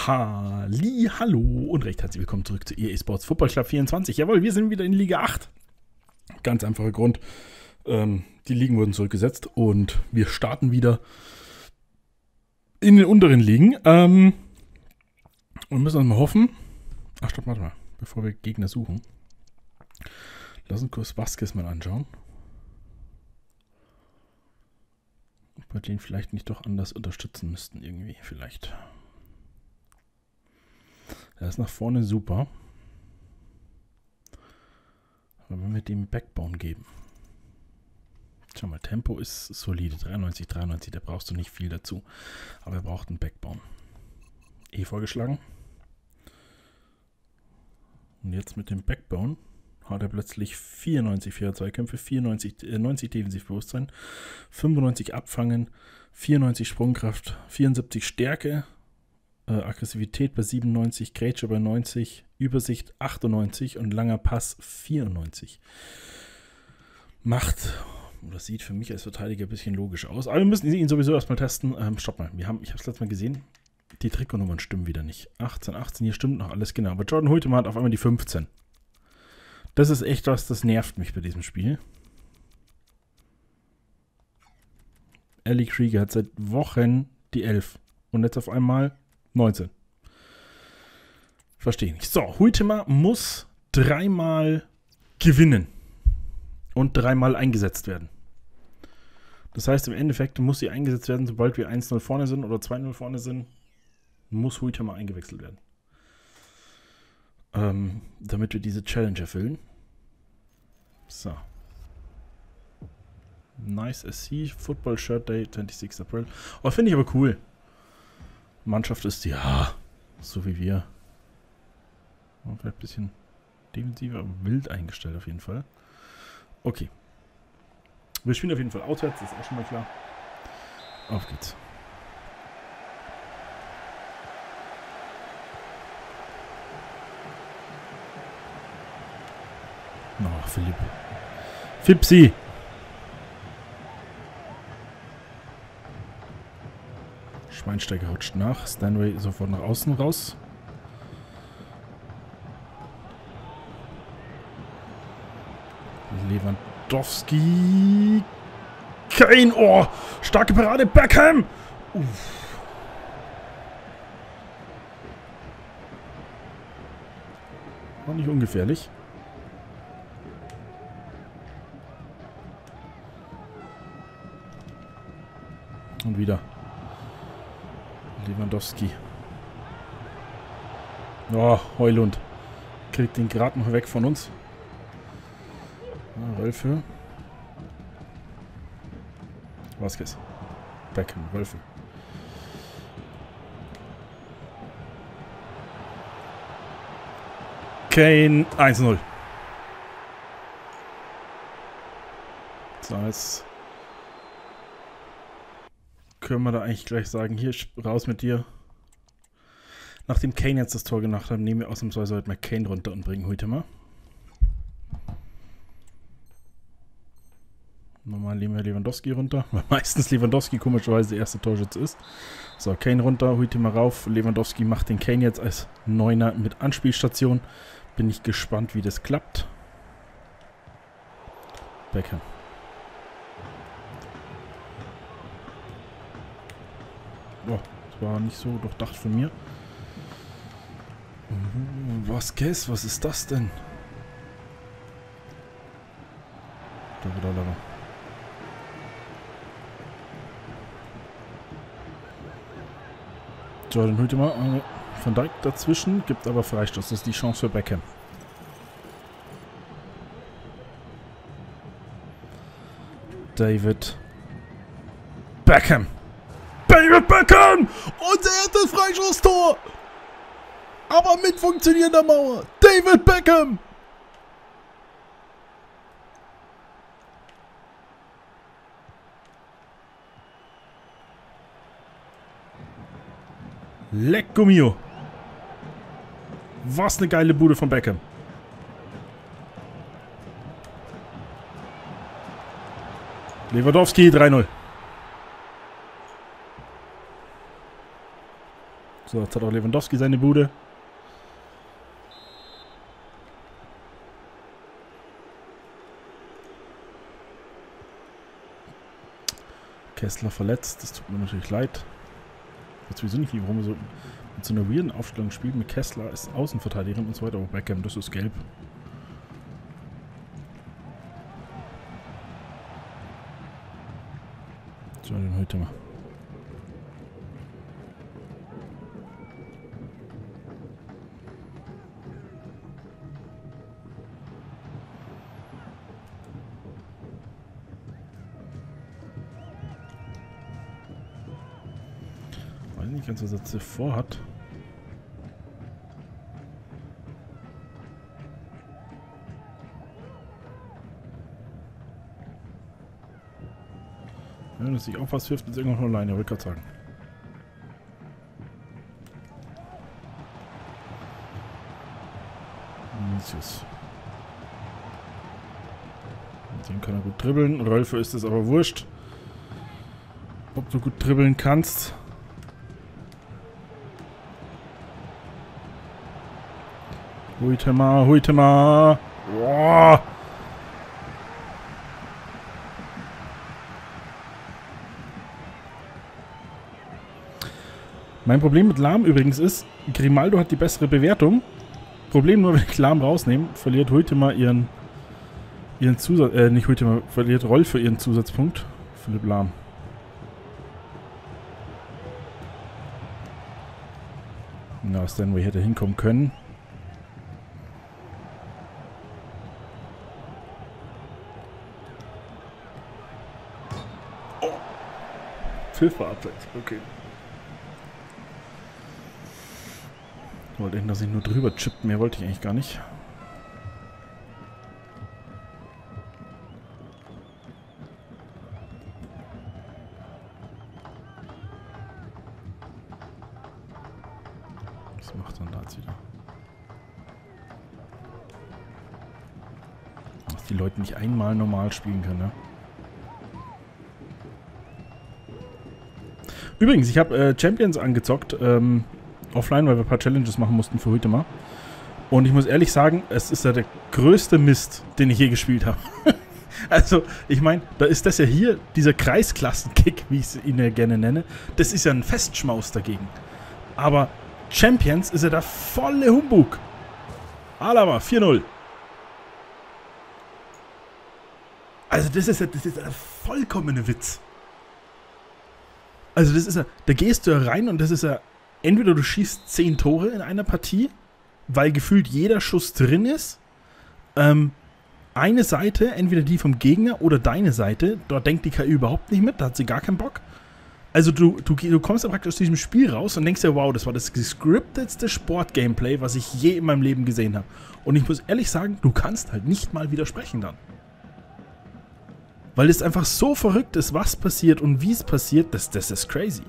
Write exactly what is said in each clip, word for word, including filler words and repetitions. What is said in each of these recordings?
Halli, hallo und recht herzlich willkommen zurück zu E A Sports Football Club vierundzwanzig. Jawohl, wir sind wieder in Liga acht. Ganz einfacher Grund, ähm, die Ligen wurden zurückgesetzt und wir starten wieder in den unteren Ligen. Ähm, und müssen uns mal hoffen. Ach stopp, warte mal, bevor wir Gegner suchen. Lass uns kurz Vasquez mal anschauen. Ob wir den vielleicht nicht doch anders unterstützen müssten irgendwie, vielleicht. Der ist nach vorne super. Aber wenn wir dem Backbone geben. Schau mal, Tempo ist solide. dreiundneunzig, dreiundneunzig, da brauchst du nicht viel dazu. Aber er braucht einen Backbone. E vorgeschlagen. Und jetzt mit dem Backbone hat er plötzlich vierundneunzig vierer Zweikämpfe, vierundneunzig, äh, neunzig Defensivbewusstsein, fünfundneunzig Abfangen, vierundneunzig Sprungkraft, vierundsiebzig Stärke, äh, Aggressivität bei siebenundneunzig, Grätsche bei neunzig, Übersicht achtundneunzig und langer Pass vierundneunzig. Macht, das sieht für mich als Verteidiger ein bisschen logisch aus, aber wir müssen ihn sowieso erstmal testen. Ähm, stopp mal, wir haben, ich habe es letztes Mal gesehen, die Trikotnummern stimmen wieder nicht. achtzehn, achtzehn, hier stimmt noch alles genau, aber Jordan Hultemann hat auf einmal die fünfzehn. Das ist echt was, das nervt mich bei diesem Spiel. Ellie Krieger hat seit Wochen die elf. Und jetzt auf einmal neunzehn. Verstehe nicht. So, Hultemann muss dreimal gewinnen. Und dreimal eingesetzt werden. Das heißt, im Endeffekt muss sie eingesetzt werden, sobald wir eins null vorne sind oder zwei null vorne sind, muss Hultemann eingewechselt werden. Ähm, damit wir diese Challenge erfüllen. So. Nice S C, Football Shirt Day, sechsundzwanzigster April. Oh, finde ich aber cool. Mannschaft ist, ja, so wie wir. Oh, vielleicht ein bisschen defensiver, aber wild eingestellt auf jeden Fall. Okay. Wir spielen auf jeden Fall auswärts, das ist auch schon mal klar. Auf geht's. Oh, Philipp. Fipsi. Schweinsteiger rutscht nach. Stanway sofort nach außen raus. Lewandowski. Kein Ohr. Starke Parade. Beckham. Uff. War nicht ungefährlich. Und wieder. Lewandowski. Oh, Heulund. Kriegt den gerade noch weg von uns. Ah, Wölfe. Vasquez. Beckham, Wölfe. Kane, eins null. So, jetzt können wir da eigentlich gleich sagen, hier, raus mit dir. Nachdem Kane jetzt das Tor gemacht hat, nehmen wir ausnahmsweise heute mal Kane runter und bringen Hultemann. Normal nehmen wir Lewandowski runter, weil meistens Lewandowski komischerweise der erste Torschütze ist. So, Kane runter, Hultemann rauf. Lewandowski macht den Kane jetzt als Neuner mit Anspielstation. Bin ich gespannt, wie das klappt. Beckham. Boah, das war nicht so durchdacht von mir. Uh, Vasquez, was ist das denn? Da wieder Lava. Jordan Hultemann, Van Dijk dazwischen, gibt aber Freistoß. Das ist die Chance für Beckham. David Beckham. David Beckham! Unser erstes Freistoßtor! Aber mit funktionierender Mauer. David Beckham! Lecco mio! Was eine geile Bude von Beckham. Lewandowski drei null. So, jetzt hat auch Lewandowski seine Bude. Kessler verletzt, das tut mir natürlich leid. Ich weiß sowieso nicht, warum wir so mit so einer weirden Aufstellung spielen. Mit Kessler ist Außenverteidigerin und so weiter, aber Beckham, das ist gelb. So, den heute mal. Weiß nicht ganz, was er jetzt vorhat. Wenn es sich auch was wirft, ist irgendwann noch alleine, wollte ich gerade sagen. Vinicius. Mit dem kann er gut dribbeln. Rolfo ist es aber wurscht, ob du gut dribbeln kannst. Huitema, Huitema. Boah. Mein Problem mit Lahm übrigens ist, Grimaldo hat die bessere Bewertung. Problem nur, wenn ich Lahm rausnehme, verliert Huitema ihren ihren Zusatz, äh, nicht Huitema, verliert Rolfo ihren Zusatzpunkt. Philipp Lahm. Na, Stanway hätte hinkommen können. Oh. Pfiff war abseits, okay. Ich wollte eigentlich, dass ich nur drüber chippt. Mehr wollte ich eigentlich gar nicht. Was macht dann da jetzt wieder? Dass die Leute nicht einmal normal spielen können, ne? Übrigens, ich habe äh, Champions angezockt. Ähm... offline, weil wir ein paar Challenges machen mussten für heute mal. Und ich muss ehrlich sagen, es ist ja der größte Mist, den ich je gespielt habe. Also, ich meine, da ist das ja hier, dieser Kreisklassenkick, wie ich ihn ja gerne nenne, das ist ja ein Festschmaus dagegen. Aber Champions ist ja der volle Humbug. Alaba, vier null. Also das ist ja, das ist ja der vollkommene Witz. Also das ist ja, da gehst du ja rein und das ist ja, entweder du schießt zehn Tore in einer Partie, weil gefühlt jeder Schuss drin ist. Ähm, eine Seite, entweder die vom Gegner oder deine Seite, dort denkt die K I überhaupt nicht mit, da hat sie gar keinen Bock. Also du, du, du kommst ja praktisch aus diesem Spiel raus und denkst dir, wow, das war das gescriptetste Sport-Gameplay, was ich je in meinem Leben gesehen habe. Und ich muss ehrlich sagen, du kannst halt nicht mal widersprechen dann. Weil es einfach so verrückt ist, was passiert und wie es passiert, das, das ist crazy.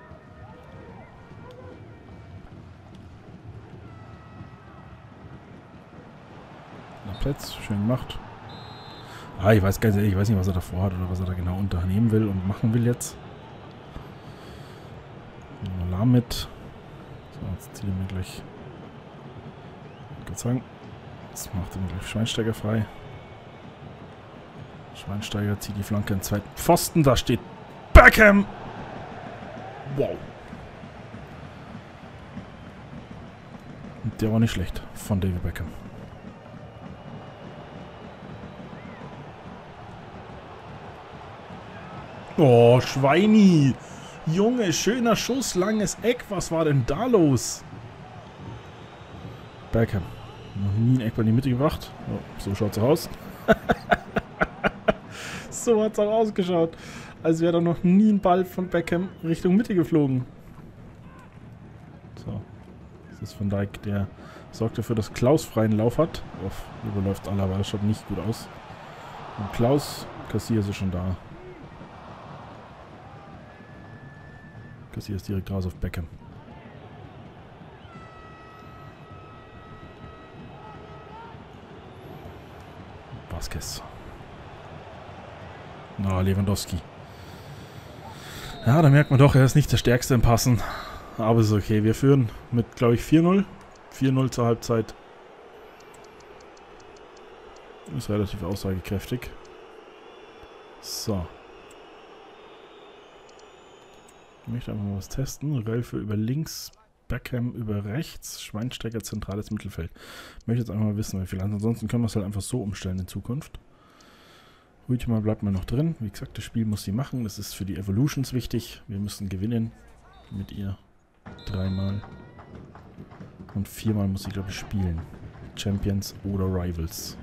Platz, schön gemacht. Ah, ich weiß ganz ehrlich, ich weiß nicht, was er davor hat oder was er da genau unternehmen will und machen will jetzt. Alarm mit. So, jetzt zieht er mir gleich. Ich kann sagen, jetzt macht er mir gleich Schweinsteiger frei. Schweinsteiger zieht die Flanke in zweiten Pfosten. Da steht Beckham. Wow. Und der war nicht schlecht von David Beckham. Oh, Schweini. Junge, schöner Schuss, langes Eck. Was war denn da los? Beckham. Noch nie ein Eck in die Mitte gebracht. Oh, so schaut es aus. So hat es auch ausgeschaut. Als wäre da noch nie ein Ball von Beckham Richtung Mitte geflogen. So. Das ist Van Dijk, der sorgt dafür, dass Klaus freien Lauf hat. Uff, überläuft Alaba, das schaut nicht gut aus. Und Klaus, Kassier ist schon da. Kassier ist direkt raus auf Beckham. Vasquez. Na, oh, Lewandowski. Ja, da merkt man doch, er ist nicht der Stärkste im Passen. Aber ist okay. Wir führen mit, glaube ich, vier null. vier null zur Halbzeit. Ist relativ aussagekräftig. So. Ich möchte einfach mal was testen. Rölfe über links, Beckham über rechts, Schweinsteiger zentrales Mittelfeld. Ich möchte jetzt einfach mal wissen, wie viel. Ansonsten können wir es halt einfach so umstellen in Zukunft. Huitema bleibt mal noch drin. Wie gesagt, das Spiel muss sie machen. Das ist für die Evolutions wichtig. Wir müssen gewinnen mit ihr. Dreimal. Und viermal muss sie, glaube ich, spielen. Champions oder Rivals.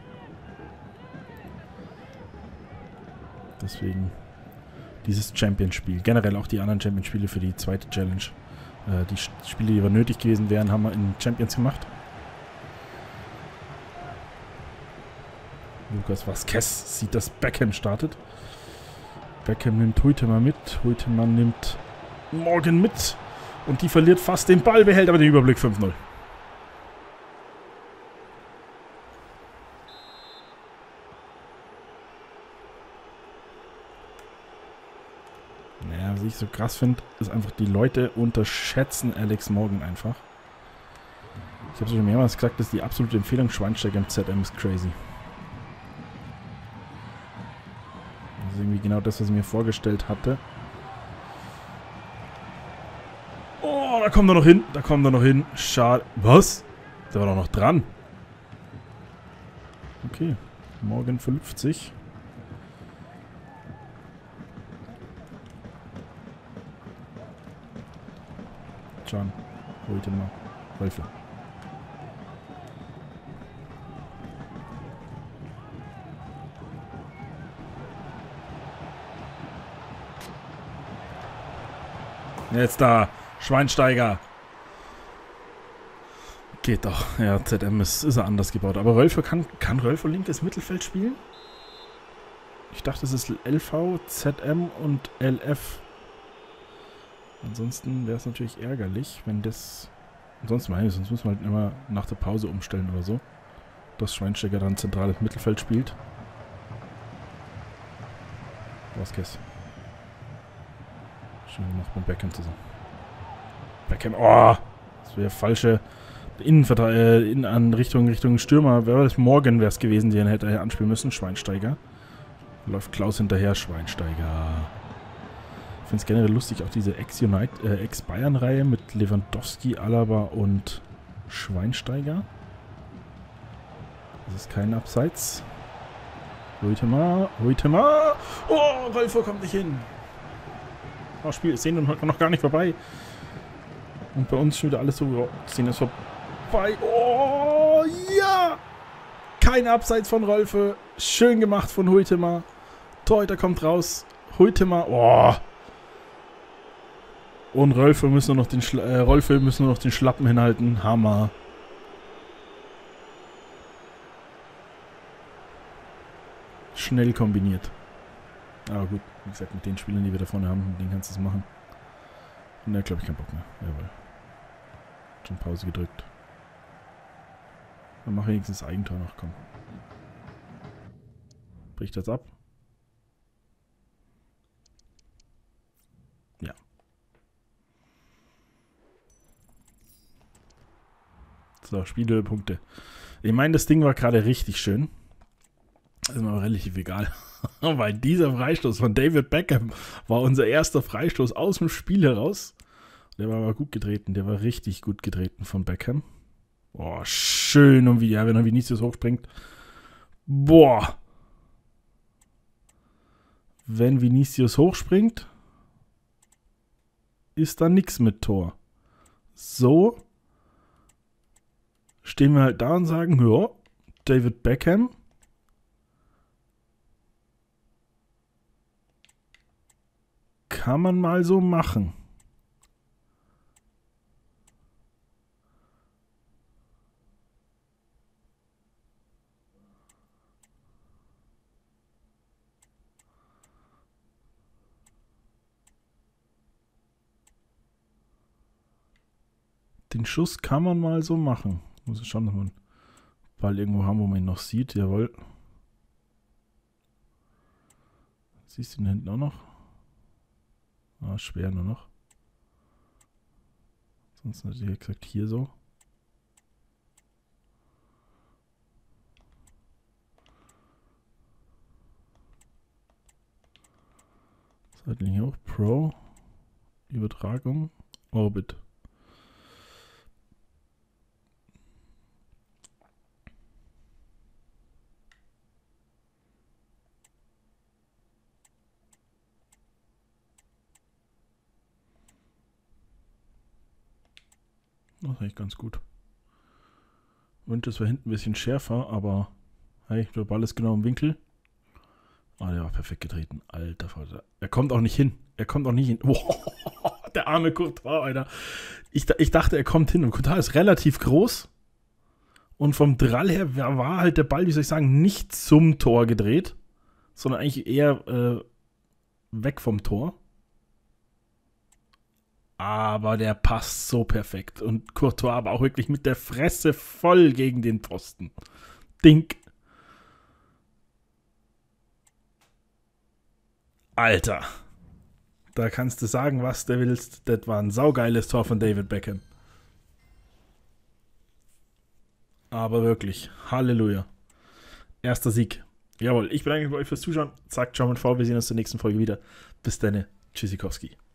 Deswegen dieses Champion-Spiel. Generell auch die anderen Champion-Spiele für die zweite Challenge. Äh, die Spiele, die aber nötig gewesen wären, haben wir in Champions gemacht. Lucas Vazquez sieht, dass Beckham startet. Beckham nimmt Huitema mit. Huitema nimmt Morgan mit. Und die verliert fast den Ball, behält aber den Überblick fünf null. Naja, was ich so krass finde, ist einfach, die Leute unterschätzen Alex Morgan einfach. Ich habe schon mehrmals gesagt, dass die absolute Empfehlung Schweinsteiger im Z M ist crazy. Das ist irgendwie genau das, was ich mir vorgestellt hatte. Oh, da kommt er noch hin. Da kommt er noch hin. Schade. Was? Der war doch noch dran. Okay. Morgan fünfzig. Can. Heute mal. Rölfe. Jetzt da. Schweinsteiger. Geht doch. Ja, Z M ist, ist er anders gebaut. Aber Rölfe kann, kann Rölfe linkes Mittelfeld spielen? Ich dachte, es ist L V, Z M und L F. Ansonsten wäre es natürlich ärgerlich, wenn das... Ansonsten meine ich, sonst müssen wir halt immer nach der Pause umstellen oder so. Dass Schweinsteiger dann zentrales Mittelfeld spielt. Vazquez. Schön gemacht mit Beckham zusammen. Beckham, oh! Das wäre falsche Innenverteidiger, äh, in an Richtung, Richtung Stürmer. Wäre das Morgan wäre es gewesen, den hätte er anspielen müssen. Schweinsteiger. Läuft Klaus hinterher, Schweinsteiger. Ich finde es generell lustig, auch diese Ex-United, äh, Ex-Bayern-Reihe mit Lewandowski, Alaba und Schweinsteiger. Das ist kein Abseits. Huitema, Huitema. Oh, Rölfe kommt nicht hin. Oh, Spiel ist noch gar nicht vorbei. Und bei uns schon wieder alles so, oh, Szene ist vorbei. Oh, ja! Kein Abseits von Rölfe. Schön gemacht von Huitema. Torhüter kommt raus. Huitema, oh. Und Rölfe müssen nur noch den Schla äh, Rölfe müssen nur noch den Schlappen hinhalten. Hammer. Schnell kombiniert. Aber gut, wie gesagt, mit den Spielern, die wir da vorne haben, mit denen kannst du es machen. Und da glaube ich keinen Bock mehr. Jawohl. Schon Pause gedrückt. Dann mach wenigstens das Eigentor noch, komm. Bricht das ab? Ja. So, Spielhöhepunkte. Ich meine, das Ding war gerade richtig schön. Das ist mir aber relativ egal. Weil dieser Freistoß von David Beckham war unser erster Freistoß aus dem Spiel heraus. Der war aber gut getreten. Der war richtig gut getreten von Beckham. Boah, schön. Und wie, ja, wenn er Vinicius hochspringt. Boah. Wenn Vinicius hochspringt, ist da nichts mit Tor. So stehen wir halt da und sagen, ja, David Beckham kann man mal so machen. Den Schuss kann man mal so machen. Muss ich schauen, dass wir einen Ball irgendwo haben, wo man ihn noch sieht. Jawohl. Siehst du ihn hinten auch noch? Ah, schwer nur noch. Das ist natürlich exakt hier so. Seitlinie hoch, Pro, Übertragung, Orbit. Das ist eigentlich ganz gut. Und das war hinten ein bisschen schärfer, aber hey, der Ball ist genau im Winkel. Ah, der war perfekt getreten. Alter Vater. Er kommt auch nicht hin. Er kommt auch nicht hin. Oh, der arme Courtois, Alter. Ich, ich dachte, er kommt hin. Und Courtois ist relativ groß. Und vom Drall her war halt der Ball, wie soll ich sagen, nicht zum Tor gedreht, sondern eigentlich eher äh, weg vom Tor. Aber der passt so perfekt. Und Courtois aber auch wirklich mit der Fresse voll gegen den Pfosten. Dink. Alter. Da kannst du sagen, was du willst. Das war ein saugeiles Tor von David Beckham. Aber wirklich. Halleluja. Erster Sieg. Jawohl. Ich bedanke mich bei euch fürs Zuschauen. Sagt ciao und V. Wir sehen uns in der nächsten Folge wieder. Bis dann. Tschüssikowski.